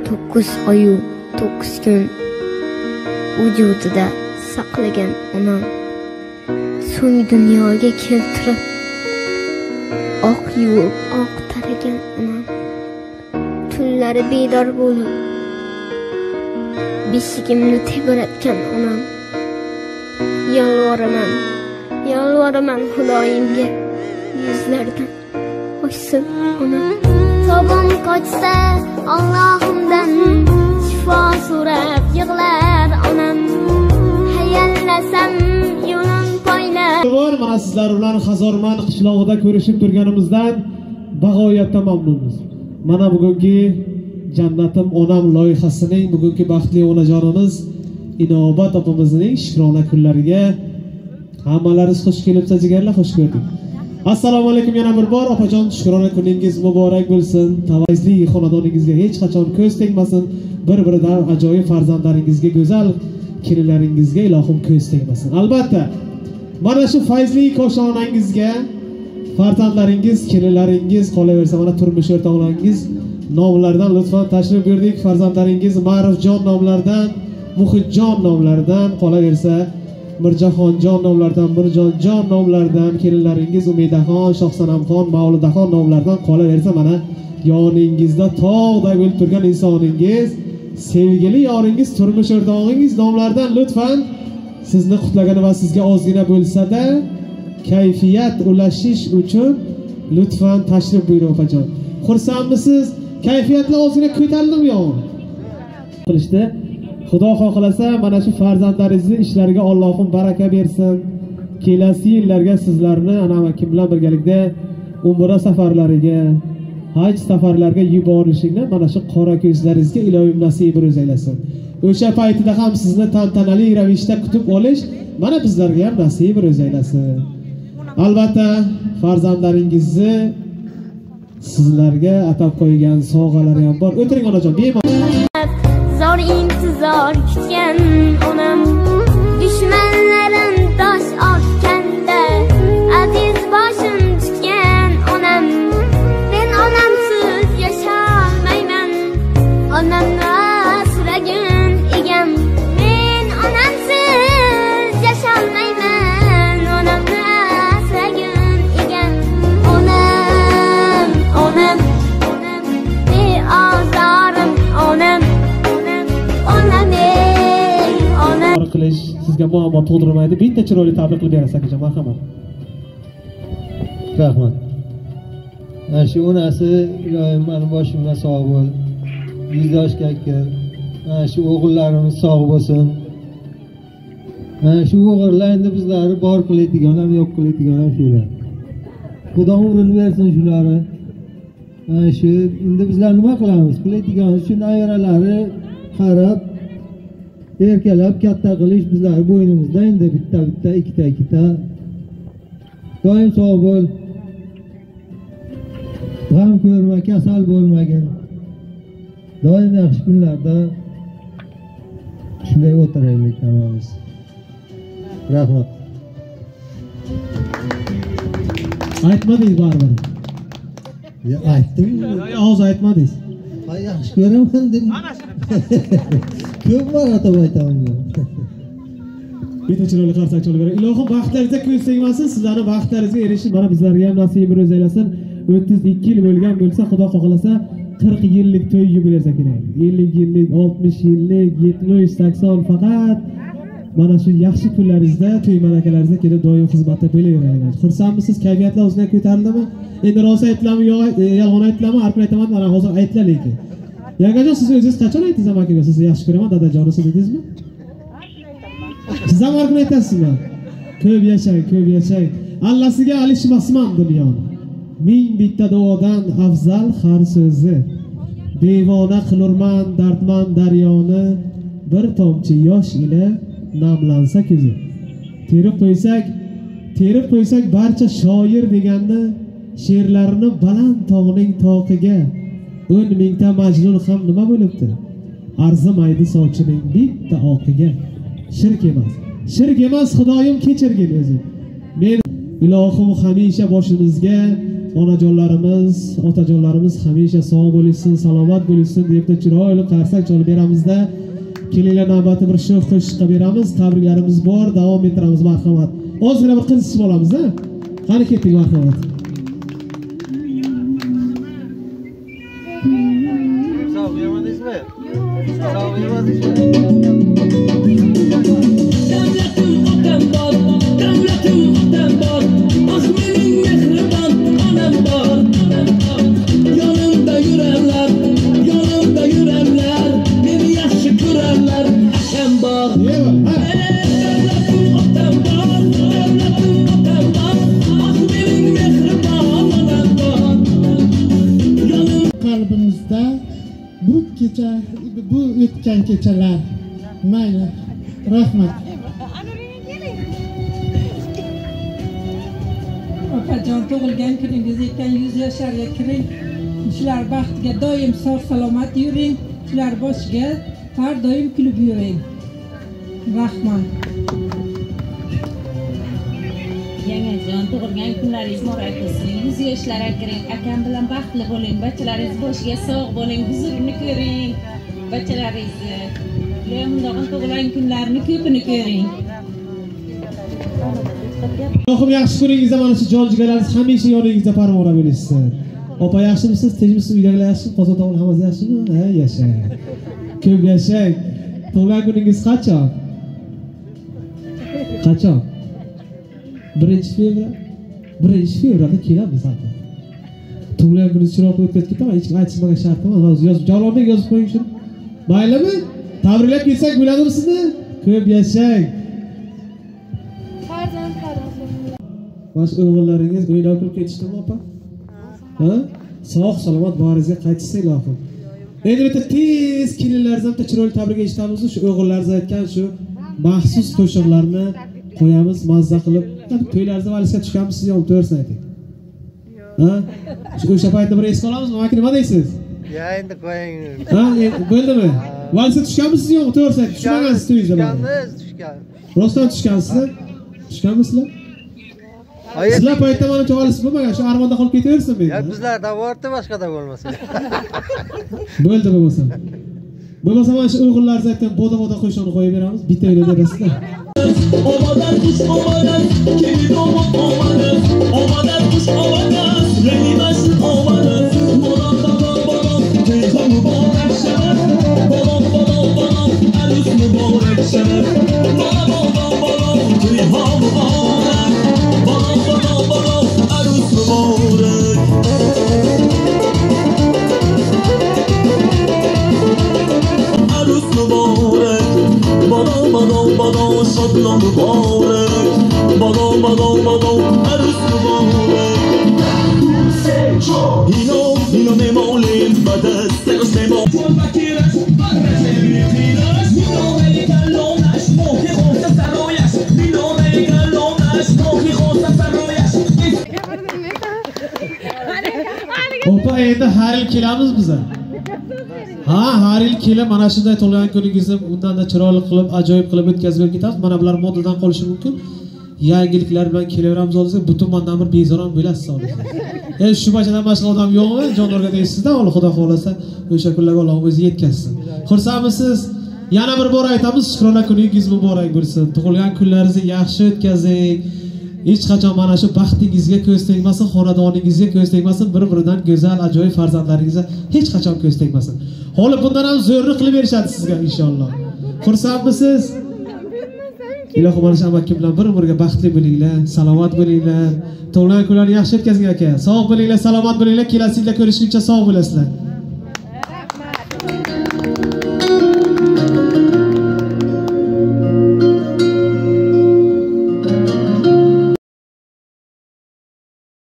9 oyu 9 kun vujudida saqlagan onam, so'ng dunyoga keltirib oq yuvib oq taragan onam, tunlari bedor bo'lib beshigimni tebratgan onam. Yalvoraman Xudoyimga, yuzlaridan ochsin onam. Tobim qochsa Allohimdan shifo so'rab yig'lar onam. Hayallasam yo'lim poylar. Mana sizlar bilan Hazorman qishlog'ida ko'rishib turganimizdan bag'oyatda mamnunmiz. Mana bugungi Jannatim onam loyihasining bugungi baxtli onajonimiz Inobat opamizning shikrona kunlariga hammalaringiz xush kelibsiz jigarlar, xush ko'rdik. Assalomu alaykum yana bir bor opajon, shikrona kuningiz muborak bo'lsin. Tavazli xonadoningizga hech qachon ko'z tegmasin. Bir-biridan ajoyib farzandlaringizga, go'zal kelinlaringizga ilohim ko'z tegmasin. Albatta, mana shu fayzli koshonangizga farzandlaringiz, kelinlaringiz qolaversa, mana turmush o'rtoqlaringiz nomlaridan lutfan tashrif buyurdik. Farzandlaringiz Ma'rufjon nomlaridan, Muhitjon nomlaridan, qolaversa Mirjahonjon nomlaridan, Mirjonjon nomlaridan, kelinlaringiz Umidaxon, Shohsanamxon, Mavlidaxon nomlaridan, qolaversa mana yoningizda tog'day bo'lib turgan insoningiz, sevgili yoringiz, turmush o'rtog'ingiz nomlaridan lutfan sizni qutlagani va sizga ozgina bo'lsa-da kayfiyat ulashish uchun lutfan tashrif buyuring opajon. Xursandmisiz? Kayfiyatlar ozgina ko'tarildimi yo'q? Qilishdi. Xudo xohlasa mana shu farzandlaringizni ishlariga Allohim baraka bersin. Kelasi yillarga sizlarni ana kim bilan birgalikda umra safarlariga, haj safarlariga yuborishingni mana shu qora ko'zlaringizga ilohim nasib aylasin. O'sha paytida ham sizni tantanali ravishda kutib olish mana bizlarga ham nasib aylasin. Albatta farzandlaringizni sizlarga atab qo'ygan sovg'alari ham bor. O'tiring onajon, bemalol. Zor intizor kutgan onam, dushmanlarim tosh otganda aziz boshim tutgan onam. Men onamsiz yasholmayman, onamni asragan egam. Men onamsiz yasholmayman, onamni asragan egam. Onam, onam, onam, beozorim onam. Qilish sizga muammo tug'dirmaydi. Bitta chiroyli tabrik qilib berasiz akajon, marhamat. Rahmat. Mana shu onasi iloyim meni boshimga sog' bo'l. 100 yoshga aka. Mana shu o'g'illarimiz sog' bo'lsin. Mana shu o'g'illar endi bizlarni bor qiladigan ham, yo'q qiladigan ham shular. Xudo umrini bersin shularni. Mana shu endi bizlar nima qilamiz? Qiladigan shu ayralari qarab erkalab katta qilish bizlar bo'ynimizda. Endi bitta ikkita doim sog' bo'l, g'am ko'rma, kasal bo'lmagin, doim yaxshi kunlarda shunday o'tiraylik hammamiz. Rahmat. Aytmadingiz baribir. Ya aytdim. Hozir aytmadingiz. Yaxshi ko'raman deb. Ko'p marotaba aytaman. Bitta chiroyli qarsak chalib bering. Ilohim baxtlaringizga ko'z tegmasin, sizlarni baxtlaringizga erishib, mana bizlarga ham nasib aylasin. 32 yil bo'lgan bo'lsa, Xudo xohlasa 40 yillik to'y yubileysi kerak. 50 yillik, 60 yillik, 70, 80 faqat mana shu yaxshi kunlaringizda, to'y ma'rakalaringizda kelib doim xizmatda bo'laveradilar. Xursandmisiz? Kayfiyatlar o'zidan ko'tarildimi? Endi rosa aytlammi, yolg'on aytlammi? Har kun aytaman, mana hozir aytlar lekin. Yangajon, siz o'zingiz qachon aytdingiz amakaga? Sizni yaxshi ko'raman, dadajonisiz dedingizmi? Siz ham har kun aytasizmi? Ko'p yashang, ko'p yashang. Allasiga alishmasman dunyoni. Ming bitta duodan afzal har so'zi. Devona qilurman dardman daryoni, bir tomchi yosh ila namlansa ko'zi. Terib qo'ysak barcha shoir deganni, she'rlarini baland tog'ning toqiga 10 mingta majnun ham nima bo'libdi? Arzimaydi sochining bitta oqiga. Shirk emas, Xudoyim kechirgin o'zi. Men ilohim hamisha boshimizga onajonlarimiz, otajonlarimiz hamisha sog' bo'lishsin, salomat bo'lishsin deb chiroyli qarsak chalib beramizda. Kelinglar navbatda bir sho'x qo'shiqqa beramiz. Tabriklarimiz bor, davom ettiramiz. Marhamat. Ozgina bir qiziqib olamiz-a? Qani ketdik, marhamat. Sog' yemadingizmi? Sog' yemadingizmi? Davlatim otam bor, davlatim otam bor, ah mening mehribon onam bor, yonimda yurarlar, meni yaxshi ko'rarlar, akam bor. Davlatim otam bor, ah mening mehribon onam bor. Qalbimizda bu kecha, bu o'tgan kechalar. Mayli, rahmat. Opajon, tug'ilgan kuningiz ekan, 100 yoshlarga kiring. Shular baxtiga doim sog' salomat yuring. Shular boshiga har doim kulib yuring. Rahmat. Yangajon, tug'ilgan kunlaringiz muborak bo'lsin. 100 yoshlarga kiring. Akam bilan baxtli bo'ling. Bachalaringiz boshiga sog' bo'ling. Huzurini ko'ring. Bachalaringizni. Le'mdog'in tug'ilgan kunlarini ko'pini ko'ring. Yo'qim, yaxshi kuningizda mana shu jon-jigarlaringiz hamisha yoningizda parvona bo'lishsin. Opa, yaxshimisiz? Tinchmisiz? Uydagilar yaxshimi? Qozoqlar hammasi yaxshimi? Ha, yashang. Ko'p yashang. Tug'ilgan kuningiz qachon? Qachon? 1-fevral. 1-fevralda kelamiz zaten. Tug'ilgan kuningiz chiroyli o'tkazib ketaman. Hech kim aytishmagan shart emas. Hozir yozib, Jalolbek yozib qo'ying shuni. Maylimi? Tabriklab ketsak bo'ladimi sizni? Ko'p yashang. Mana shu o'g'illaringiz uyda o'qib ketishdimi, opa? Ha? Sog' salomat boringizga qaytishsa ilohim. Endi bitta tez kelinlaringizni ham chiroyli tabrik eshitamiz. Shu o'g'illaringiz aytgan shu maxsus qo'shiqlarni qo'yamiz, mazza qilib. To'ylaringizda valsga tushganmisiz yo'q, to'g'risini ayting. Ha? O'sha paytda bir esga olamizmi? Aka, nima deysiz? Ya endi qo'ying. Ha, bo'ldimi? Valsga tushganmisiz yo'q, to'g'risini ayting. Tushmagansiz to'yingizda. Tushgan. Rostdan tushgansizlar? Tushganmisizlar? Sizlar paytda mana cho'g'alisiz bo'lmagan, shu armonda qolib ketaversin men. Ya bizlarda bordi, boshqada bo'lmasin. Bo'ldi bo'lmasa. Bo'lmasa mana shu o'g'illaringiz aytgan boda qo'shig'ini qo'yib beramiz. Bitta o'yla berasizlar. Omadan kush omadan, kelin omon omadan, omadan kush omadan, rengimasin omadan, balon, tezam muborak sharaf, balon, arus muborak sharaf, balon, tezam muborak, balon, arus muborak. Arus muborak, balon, şadlan mübarek, balon, arus mübarek. İno memolim, badestek semo. Forma kiras, barrezemi kiras, mino meligalonas, moki hosa saroyas, mino meligalonas, moki hosa saroyas. Opa, endi har yil kelamiz biz. Ha, har yil kelib mana shunday tug'ilgan kuningizni undan-da chiroyli qilib, ajoyib qilib o'tkazib ketamiz. Mana bular modadan qolishi mumkin. Yangiliklar bilan kelaveramiz hozir. Butun mandan bir bezor ham bo'lasiz hozir. Endi shu bachadan boshqa odam yo'qmi? Jonivorga deysizda, Xudo xolasa o'sha kunlarga Alloh o'zi yetkazsin. Xursandmisiz? Yana bir bor aytamiz, Shukrona kuningiz muborak bo'lsin. Tug'ilgan kunlaringizni yaxshi o'tkazing. Hech qachon mana shu baxtingizga ko'z tegmasin, xonadoningizga ko'z tegmasin, bir-biridan go'zal, ajoyib farzandlaringizga hech qachon ko'z tegmasin. Holi bundan ham zo'rni qilib berishadi sizga inshaalloh. Xursandmisiz? Ilohim mana shu amakim bilan bir-biriga baxtli bo'linglar, salomat bo'linglar. Tug'ilgan kunlarni yaxshi o'tkazing aka. Sog' bo'linglar, salomat bo'linglar. Kelasi yilda ko'rishguncha sog' bo'lasizlar.